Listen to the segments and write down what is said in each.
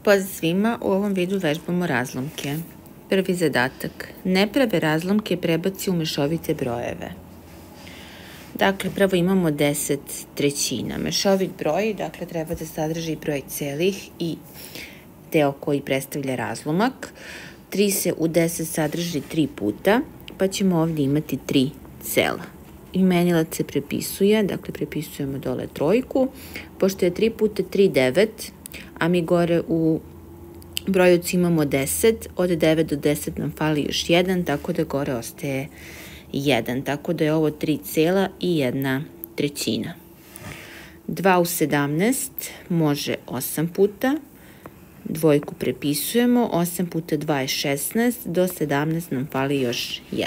Pozdrav svima, u ovom videu vežbamo razlomke. Prvi zadatak. Neprave razlomke prebaci u mešovite brojeve. Dakle, prvo imamo 10/3. Mešovit broj, dakle, treba da sadrži broj celih i deo koji predstavlja razlomak. 3 se u 10 sadrži 3 puta, pa ćemo ovdje imati 3 cela. Imenilac se prepisuje, dakle, prepisujemo dole trojku. Pošto je 3 puta 3 9, a mi gore u brojucu imamo 10, od 9 do 10 nam fali još 1, tako da gore ostaje 1, tako da je ovo 3 cela i 1/3. 2 u 17 može 8 puta, dvojku prepisujemo, 8 puta 2 je 16, do 17 nam fali još 1.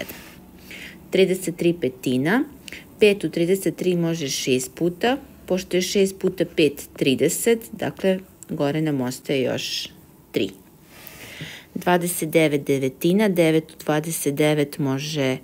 33/5, 5 u 33 može 6 puta, pošto je 6 puta 5 30, dakle, gore nam ostaje još 3. 29/9, 9 u 29 može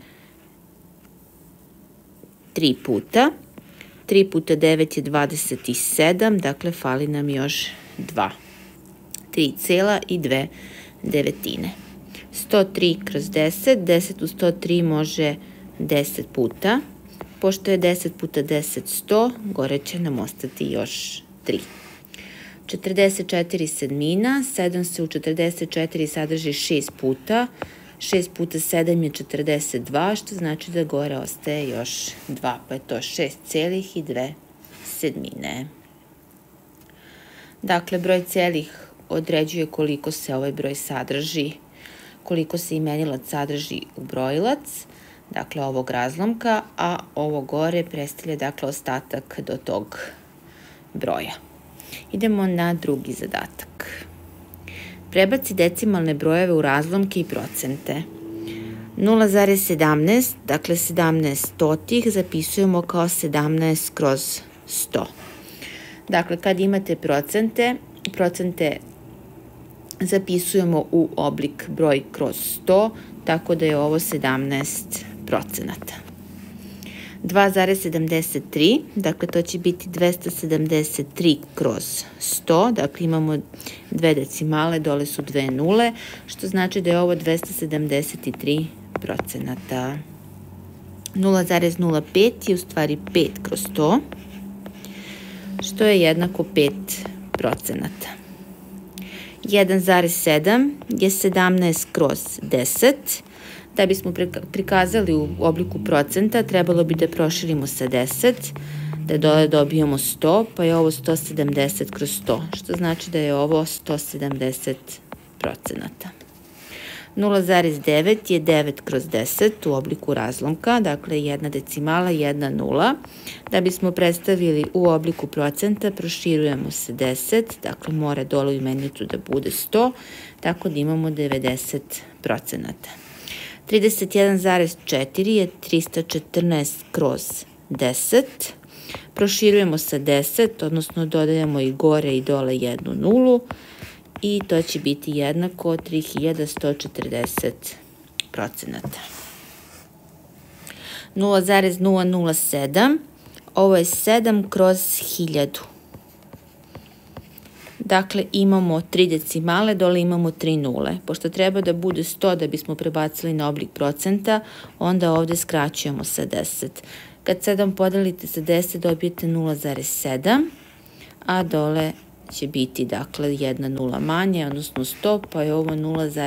3 puta. 3 puta 9 je 27, dakle, fali nam još 2. 3 cela i 2 devetine. 103/10, 10 u 103 može 10 puta. Pošto je 10 puta 10 100, gore će nam ostati još 3. 44/7, 7 se u 44 sadrži 6 puta, 6 puta 7 je 42, što znači da gore ostaje još 2, pa je to 6,2. Dakle, broj celih određuje koliko se ovaj broj sadrži, koliko se imenilac sadrži u brojilac, dakle ovog razlomka, a ovo gore predstavlja, dakle, ostatak do tog broja. Idemo na drugi zadatak. Prebaci decimalne brojeve u razlomke i procente. 0,17, dakle 17 stotih, zapisujemo kao 17/100. Dakle, kad imate procente zapisujemo u oblik broj kroz 100, tako da je ovo 17%. 2,73, dakle to će biti 273/100, dakle imamo dve decimale, dole su dve nule, što znači da je ovo 273%. 0,05 je u stvari 5/100, što je jednako 5%. 1,7 je 17/10, da bismo prikazali u obliku procenta, trebalo bi da proširimo sa 10, da dole dobijemo 100, pa je ovo 170/100, što znači da je ovo 170%. 0,9 je 9/10 u obliku razlomka, dakle jedna decimala, jedna nula. Da bismo predstavili u obliku procenta, proširujemo sa 10, dakle mora dole u imenicu da bude 100, tako da imamo 90%. 31,4 je 314/10. Proširujemo sa 10, odnosno dodajemo i gore i dole jednu nulu i to će biti jednako 3140%. 0,007, ovo je 7/1000. Dakle, imamo 3 decimale, dole imamo 3 nule. Pošto treba da bude 100 da bismo prebacili na oblik procenta, onda ovdje skraćujemo sa 10. Kad 7 podelite sa 10, dobijete 0,7, a dole će biti, dakle, jedna nula manje, odnosno 100, pa je ovo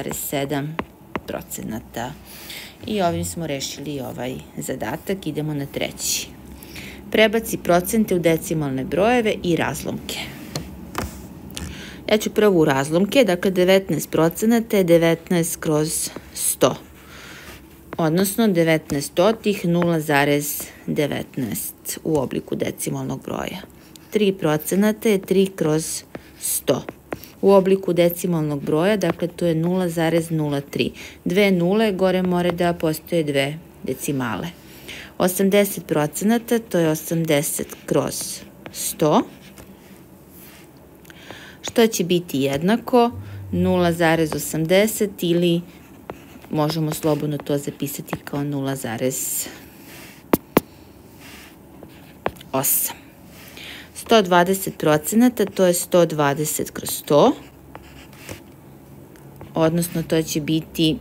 0,7%. I ovim smo rešili ovaj zadatak. Idemo na treći. Prebaci procente u decimalne brojeve i razlomke. Ja ću prvo u razlomke, dakle 19% je 19/100, odnosno 19 stotih 0,19 u obliku decimalnog broja. 3% je 3/100 u obliku decimalnog broja, dakle to je 0,03. Dve nule, gore more da postoje dve decimale. 80% to je 80/100, što će biti jednako 0,80 ili možemo slobodno to zapisati kao 0,8. 120%, to je 120/100, odnosno to će biti,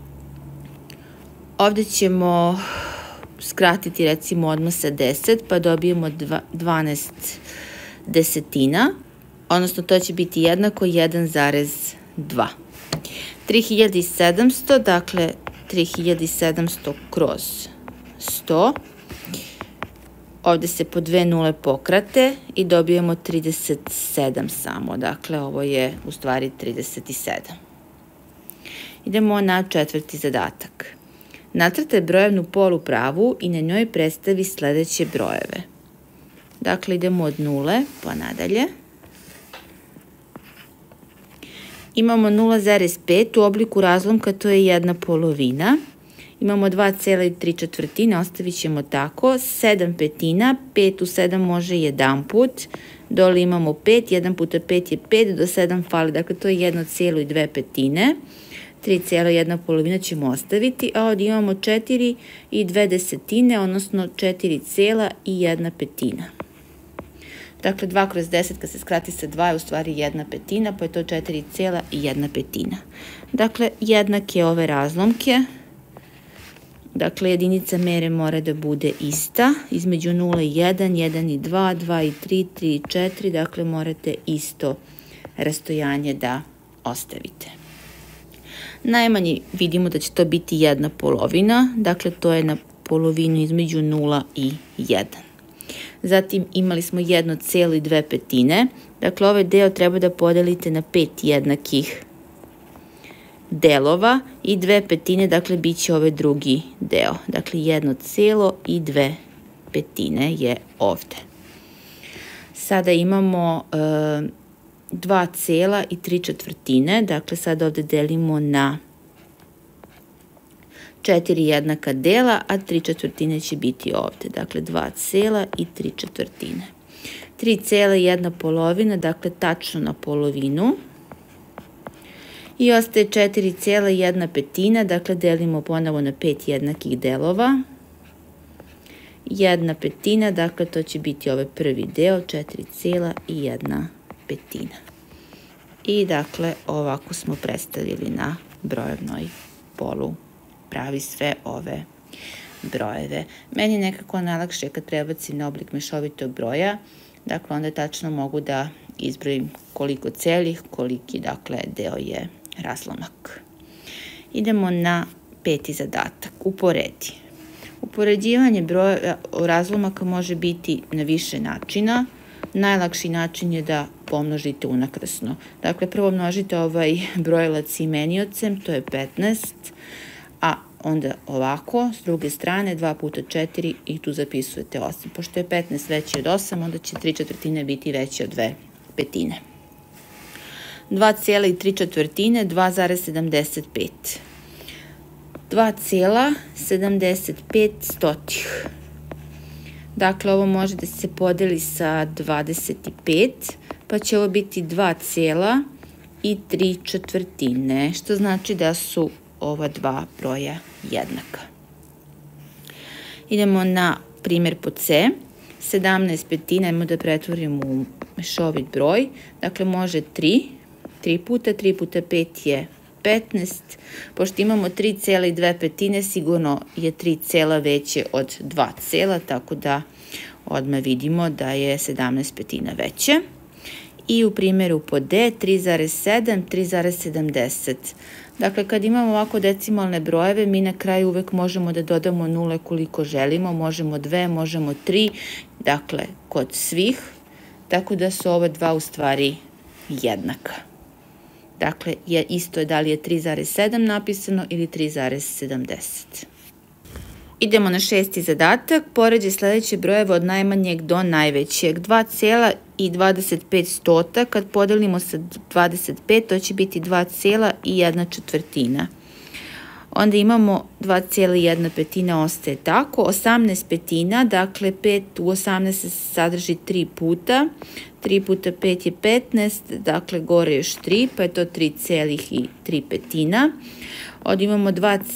ovdje ćemo skratiti recimo odmah sa 10, pa dobijemo 12 desetina, odnosno to će biti jednako 1,2. 3700, dakle 3700 kroz 100, ovdje se po dve nule pokrate i dobijemo 37 samo, dakle ovo je u stvari 37. Idemo na četvrti zadatak. Nacrtaj brojevnu polupravu i na njoj predstavi sledeće brojeve. Dakle, idemo od nule pa nadalje. Imamo 0,5 u obliku razlomka, to je jedna polovina. Imamo 2,3, ostavit ćemo tako. 7 petina, 5 u 7 može jedan put. Dole imamo 5, 1 puta 5 je 5, do 7 fali, dakle to je 1,2 petine. 3,1 polovina ćemo ostaviti, a ovdje imamo 4,2 desetine, odnosno 4,1 petina. Dakle, 2 kroz 10 kad se skrati sa 2 je u stvari 1 petina, pa je to 4,1 petina. Dakle, jednak je ove razlomke. Dakle, jedinica mere mora da bude ista. Između 0 i 1, 1 i 2, 2 i 3, 3 i 4, dakle morate isto rastojanje da ostavite. Najmanji vidimo da će to biti jedna polovina, dakle to je na polovinu između 0 i 1. Zatim imali smo 1,2 petine, dakle ovaj deo treba da podelite na 5 jednakih delova i 2 petine, dakle bit će ovaj drugi deo. Dakle 1,2 petine je ovde. Sada imamo 2,3, dakle sad ovde delimo na 4 jednaka dela, a 3/4 će biti ovde, dakle 2,3. 3,1 polovina, dakle tačno na polovinu. I ostaje 4,1 petina, dakle delimo ponovo na 5 jednakih delova. 1 petina, dakle to će biti ovaj prvi deo, 4,1 petina. I dakle ovako smo predstavili na brojevnoj polupravi sve ove brojeve. Meni je nekako najlakše kad prebacim na oblik mešovitog broja, dakle onda tačno mogu da izbrojim koliko celih, koliki dakle deo je razlomak. Idemo na peti zadatak, uporedi. Upoređivanje broja razlomaka može biti na više načina. Najlakši način je da pomnožite unakrasno. Dakle, prvo množite ovaj brojilac imeniocem, to je 15, a onda ovako, s druge strane, 2 puta 4 i tu zapisujete 8. Pošto je 15 veći od 8, onda će 3/4 biti veći od 2 petine. 2,3, 2,75. 2,75. Dakle, ovo može da se podeli sa 25, pa će ovo biti 2,3, što znači da su ova dva broja jednaka. Idemo na primjer pod C. 17 petina, ajmo da pretvorimo u mešovit broj. Dakle, može 3 puta 5 je 15. Pošto imamo 3,2 petine, sigurno je 3 cela veće od 2 cela, tako da odmah vidimo da je 17 petina veće. I u primjeru pod D 3,7, 3,70. Dakle, kad imamo ovako decimalne brojeve, mi na kraju uvek možemo da dodamo nule koliko želimo, možemo 2, možemo 3, dakle, kod svih, tako da su ova dva u stvari jednaka. Dakle, isto je da li je 3,7 napisano ili 3,70. Idemo na šesti zadatak. Poređi sledeće brojeve od najmanjeg do najvećeg. 2,25 kad podelimo sa 25, to će biti 2,1. Onda imamo 2,1 petina ostaje tako. 18 petina, dakle 5 u 18 se sadrži 3 puta. 3 puta 5 je 15, dakle gore još 3, pa je to 3,3 petina. Ovdje imamo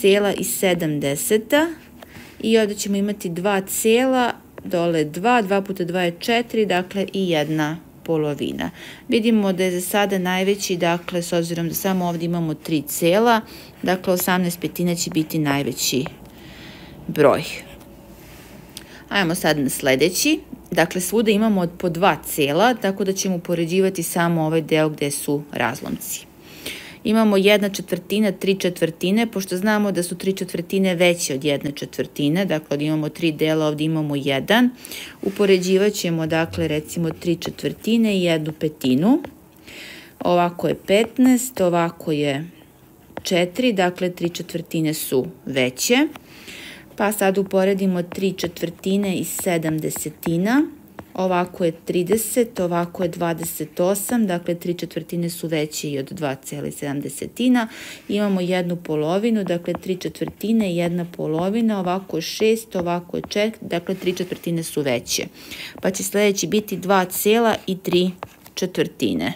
2,7 i ovdje ćemo imati 2, dole 2, 2 puta 2 je 4, dakle i 1 polovina. Vidimo da je za sada najveći, dakle, s obzirom da samo ovdje imamo 3 cela, dakle 18 petina će biti najveći broj. Ajmo sad na sledeći. Dakle, svuda imamo po 2 cela, tako da ćemo upoređivati samo ovaj deo gde su razlomci. Imamo 1/4, 3/4, pošto znamo da su 3/4 veće od 1/4, dakle ovdje imamo 3 dela, ovdje imamo 1. Upoređivat ćemo, dakle, recimo 3/4 i 1/5. Ovako je 15, ovako je 4, dakle 3/4 su veće. Pa sad uporedimo 3/4 i 7/10. Ovako je 30, ovako je 28, dakle 3/4 su veće i od 2,7. Imamo 1 polovinu, dakle 3/4 i 1 polovina, ovako je 6, ovako je 4, dakle 3/4 su veće. Pa će sledeći biti 2 cela i 3/4.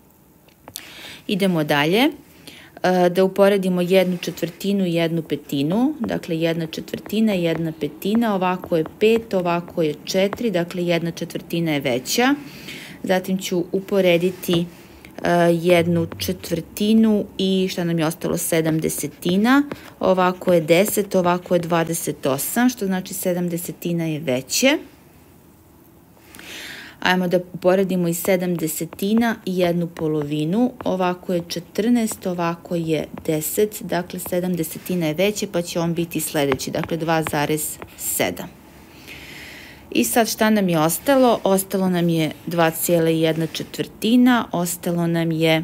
Idemo dalje. Da uporedimo 1/4 i 1/5, dakle 1/4, 1/5, ovako je 5, ovako je 4, dakle 1/4 je veća. Zatim ću uporediti 1/4 i šta nam je ostalo 7/10, ovako je 10, ovako je 28, što znači 7/10 je veće. Ajmo da uporedimo i 7/10 i 1 polovinu, ovako je 14, ovako je 10, dakle 7/10 je veće, pa će on biti sledeći, dakle 2,7. I sad šta nam je ostalo? Ostalo nam je 2,1/4, ostalo nam je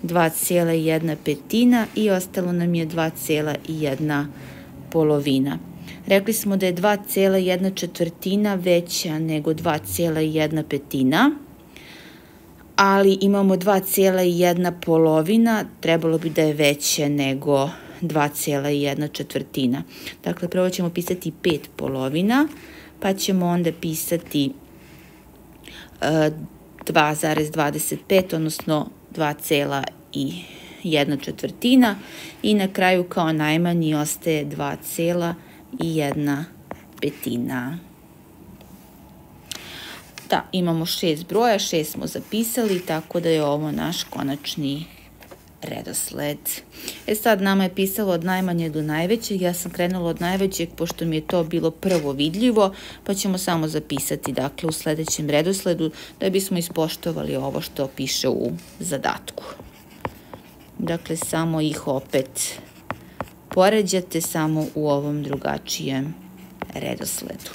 2,1/5 i ostalo nam je 2,1 polovina. Rekli smo da je 2,1/4 veća nego 2,1/5, ali imamo 2,1 polovina, trebalo bi da je veće nego 2,1/4. Dakle, prvo ćemo pisati 5 polovina, pa ćemo onda pisati 2,25, odnosno 2,1/4 i na kraju kao najmanji ostaje 2,1/5. Da, imamo 6 broja, 6 smo zapisali, tako da je ovo naš konačni redosled. Sad nama je pisalo od najmanje do najvećeg, ja sam krenula od najvećeg pošto mi je to bilo prvo vidljivo, pa ćemo samo zapisati, dakle, u sledećem redosledu da bismo ispoštovali ovo što piše u zadatku. Dakle, samo ih opet poređate, samo u ovom drugačijem redosledu.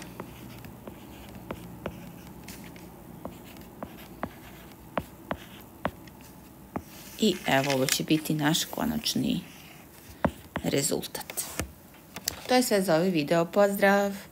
I evo, ovo će biti naš konačni rezultat. To je sve za ovaj video. Pozdrav!